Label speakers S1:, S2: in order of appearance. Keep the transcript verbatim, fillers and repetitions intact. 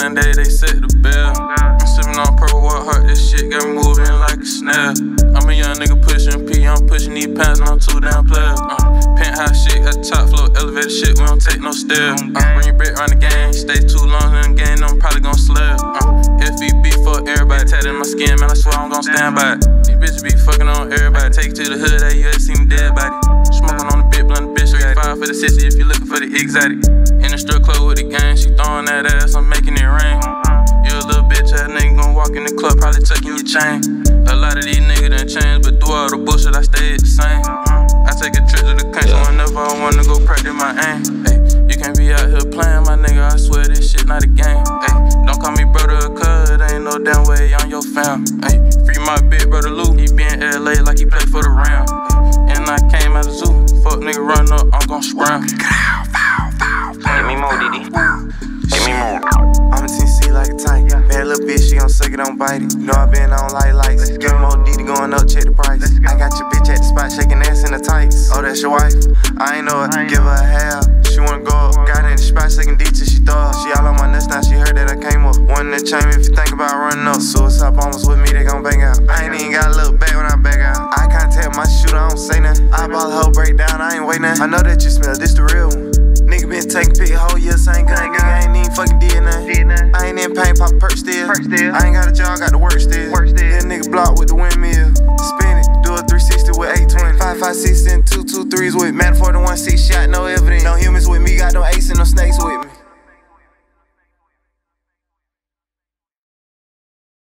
S1: Sunday, they set the bell. I'm sipping on purple water heart, this shit got me moving like a snail. I'm a young nigga pushing P, I'm pushing these pants and I'm too damn player. Uh, penthouse shit, got top floor, elevator shit, we don't take no stairs. Uh, bring your bitch around the game, stay too long in the game, I'm probably gon' slab. Uh, F E B for everybody, tatted my skin, man, I swear I'm gon' stand by it. These bitches be fucking on everybody, take it to the hood, that you ain't seen me dead body. Smoking on the big blunt, bitch, got five for the sixty if you looking for the exotic. In the strip club with the gang, she throwing that ass, I'm making it rain. You a little bitch ass nigga gon' walk in the club, probably tucking your chain. A lot of these niggas done changed, but through all the bullshit, I stayed the same. I take a trip to the country whenever I wanna go practice my aim. Ay, you can't be out here playing, my nigga, I swear this shit not a game. Ay, don't call me brother or cuz, it ain't no damn way on your fam. Ay, free my big brother Lou, he be in L A like he play for the Rams. And I came out the zoo, fuck nigga run up, I'm gon' scram.
S2: Give me more, Diddy. Give me more.
S3: I'm a T C like a tank. Bad little bitch, she gon' suck it, don't bite it. You know I been on light lights. Give me more Diddy going up, check the price. I got your bitch at the spot, shaking ass in the tights. Oh, that's your wife? I ain't know it. Give her a half. She wanna go up. Got in the spot, shaking D till she throw up. She all on my nuts now, she heard that I came up. One in the chamber if you think about running up. Suicide bombers with me, they gon' bang out. I ain't even got a little back when I back out. I can't tell my shooter, I don't say nothing. I ball a whole breakdown, I ain't waiting. I know that you smell, this the real one. Nigga been taking pic whole year, same gun. Nigga ain't even fucking did nothing. I ain't in pain, pop perk still. I ain't got a job, got to work still. Yeah, nigga block with the windmill. Spin it, do a three sixty with eight twenty. five five six and two two threes with man for the one six shot, no evidence. No humans with me, got no ace and no snakes with me.